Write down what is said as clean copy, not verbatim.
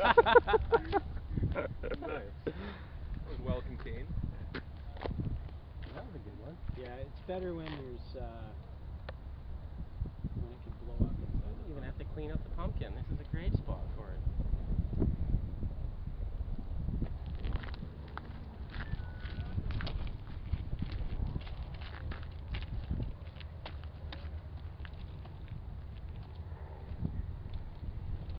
Nice. That was well contained. That was a good one. Yeah, it's better when there's when it can blow up inside. You don't even have to clean up the pumpkin. This is a great spot for it.